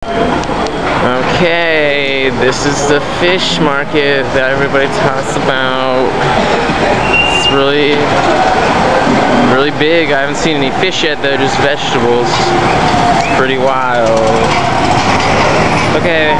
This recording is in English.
Okay, this is the fish market that everybody talks about. It's really big. I haven't seen any fish yet though, just vegetables. It's pretty wild. Okay.